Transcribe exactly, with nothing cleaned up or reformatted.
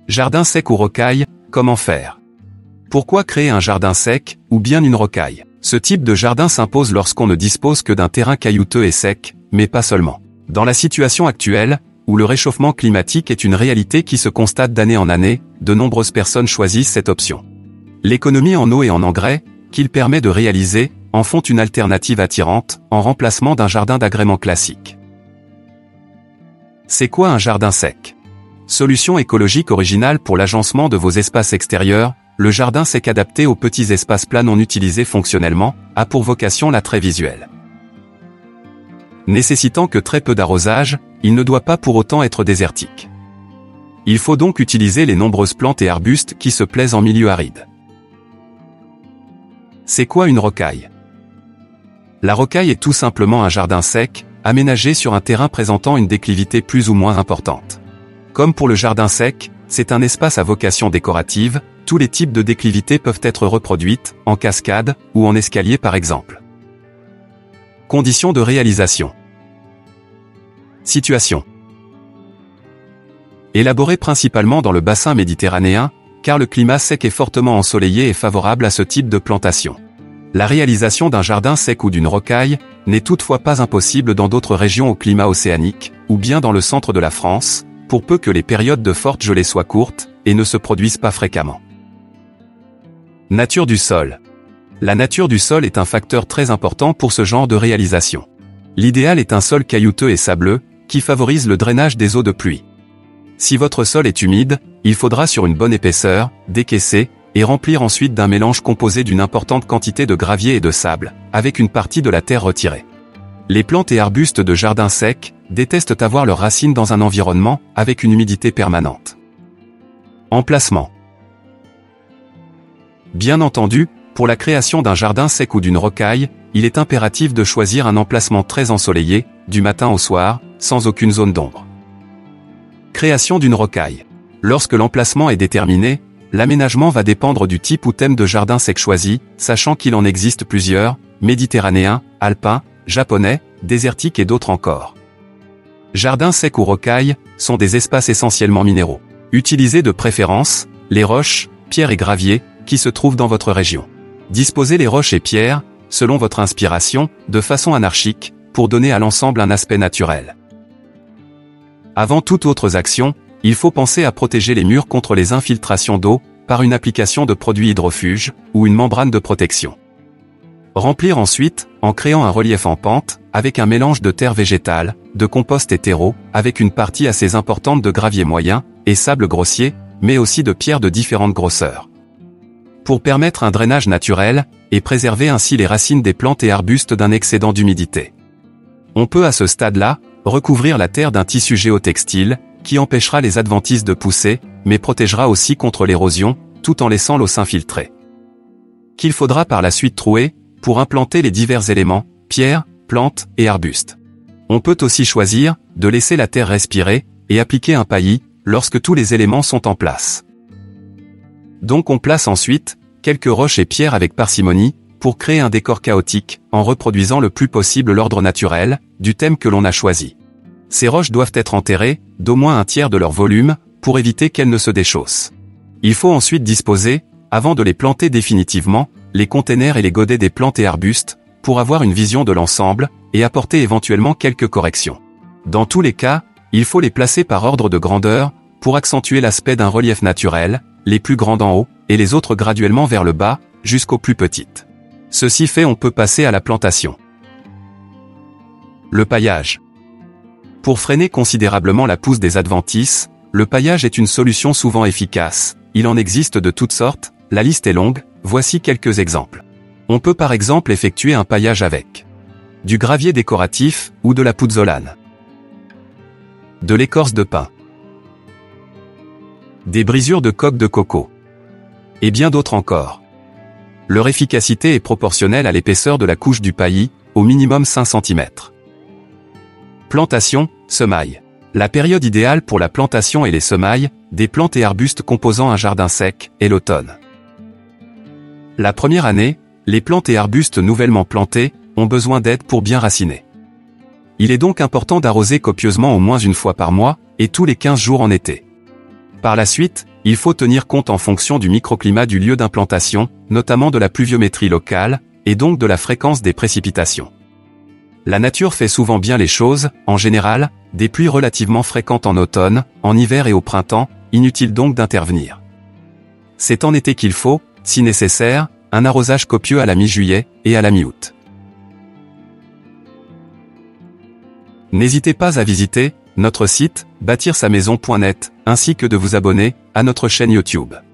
Jardin sec ou rocaille, comment faire? Pourquoi créer un jardin sec, ou bien une rocaille? Ce type de jardin s'impose lorsqu'on ne dispose que d'un terrain caillouteux et sec, mais pas seulement. Dans la situation actuelle, où le réchauffement climatique est une réalité qui se constate d'année en année, de nombreuses personnes choisissent cette option. L'économie en eau et en engrais, qu'il permet de réaliser, en font une alternative attirante, en remplacement d'un jardin d'agrément classique. C'est quoi un jardin sec? Solution écologique originale pour l'agencement de vos espaces extérieurs, le jardin sec adapté aux petits espaces plats non utilisés fonctionnellement, a pour vocation l'attrait visuel. Nécessitant que très peu d'arrosage, il ne doit pas pour autant être désertique. Il faut donc utiliser les nombreuses plantes et arbustes qui se plaisent en milieu aride. C'est quoi une rocaille? La rocaille est tout simplement un jardin sec, aménagé sur un terrain présentant une déclivité plus ou moins importante. Comme pour le jardin sec, c'est un espace à vocation décorative, tous les types de déclivités peuvent être reproduites, en cascade, ou en escalier par exemple. Conditions de réalisation. Situation. Élaboré principalement dans le bassin méditerranéen, car le climat sec est fortement ensoleillé et favorable à ce type de plantation. La réalisation d'un jardin sec ou d'une rocaille n'est toutefois pas impossible dans d'autres régions au climat océanique, ou bien dans le centre de la France, pour peu que les périodes de forte gelée soient courtes, et ne se produisent pas fréquemment. Nature du sol. La nature du sol est un facteur très important pour ce genre de réalisation. L'idéal est un sol caillouteux et sableux, qui favorise le drainage des eaux de pluie. Si votre sol est humide, il faudra sur une bonne épaisseur, décaisser, et remplir ensuite d'un mélange composé d'une importante quantité de gravier et de sable, avec une partie de la terre retirée. Les plantes et arbustes de jardin sec détestent avoir leurs racines dans un environnement avec une humidité permanente. Emplacement. Bien entendu, pour la création d'un jardin sec ou d'une rocaille, il est impératif de choisir un emplacement très ensoleillé, du matin au soir, sans aucune zone d'ombre. Création d'une rocaille. Lorsque l'emplacement est déterminé, l'aménagement va dépendre du type ou thème de jardin sec choisi, sachant qu'il en existe plusieurs, méditerranéen, alpin, japonais, désertique et d'autres encore. Jardin sec ou rocaille sont des espaces essentiellement minéraux. Utilisez de préférence les roches, pierres et graviers qui se trouvent dans votre région. Disposez les roches et pierres, selon votre inspiration, de façon anarchique, pour donner à l'ensemble un aspect naturel. Avant toute autre action, il faut penser à protéger les murs contre les infiltrations d'eau, par une application de produits hydrofuges, ou une membrane de protection. Remplir ensuite, en créant un relief en pente, avec un mélange de terre végétale, de compost et terreau, avec une partie assez importante de gravier moyen, et sable grossier, mais aussi de pierres de différentes grosseurs. Pour permettre un drainage naturel, et préserver ainsi les racines des plantes et arbustes d'un excédent d'humidité. On peut à ce stade-là, recouvrir la terre d'un tissu géotextile, qui empêchera les adventices de pousser, mais protégera aussi contre l'érosion, tout en laissant l'eau s'infiltrer. Qu'il faudra par la suite trouer, pour implanter les divers éléments, pierres, plantes et arbustes. On peut aussi choisir, de laisser la terre respirer, et appliquer un paillis, lorsque tous les éléments sont en place. Donc on place ensuite, quelques roches et pierres avec parcimonie, pour créer un décor chaotique, en reproduisant le plus possible l'ordre naturel, du thème que l'on a choisi. Ces roches doivent être enterrées, d'au moins un tiers de leur volume, pour éviter qu'elles ne se déchaussent. Il faut ensuite disposer, avant de les planter définitivement, les containers et les godets des plantes et arbustes, pour avoir une vision de l'ensemble, et apporter éventuellement quelques corrections. Dans tous les cas, il faut les placer par ordre de grandeur, pour accentuer l'aspect d'un relief naturel, les plus grands d'en haut, et les autres graduellement vers le bas, jusqu'aux plus petites. Ceci fait, on peut passer à la plantation. Le paillage. Pour freiner considérablement la pousse des adventices, le paillage est une solution souvent efficace. Il en existe de toutes sortes, la liste est longue, voici quelques exemples. On peut par exemple effectuer un paillage avec du gravier décoratif ou de la pouzzolane, de l'écorce de pin, des brisures de coque de coco, et bien d'autres encore. Leur efficacité est proportionnelle à l'épaisseur de la couche du paillis, au minimum cinq centimètres. Plantation, semailles. La période idéale pour la plantation et les semailles, des plantes et arbustes composant un jardin sec, est l'automne. La première année, les plantes et arbustes nouvellement plantés ont besoin d'aide pour bien raciner. Il est donc important d'arroser copieusement au moins une fois par mois, et tous les quinze jours en été. Par la suite, il faut tenir compte en fonction du microclimat du lieu d'implantation, notamment de la pluviométrie locale, et donc de la fréquence des précipitations. La nature fait souvent bien les choses, en général, des pluies relativement fréquentes en automne, en hiver et au printemps, inutile donc d'intervenir. C'est en été qu'il faut, si nécessaire, un arrosage copieux à la mi-juillet et à la mi-août. N'hésitez pas à visiter notre site bâtir sa maison point net ainsi que de vous abonner à notre chaîne YouTube.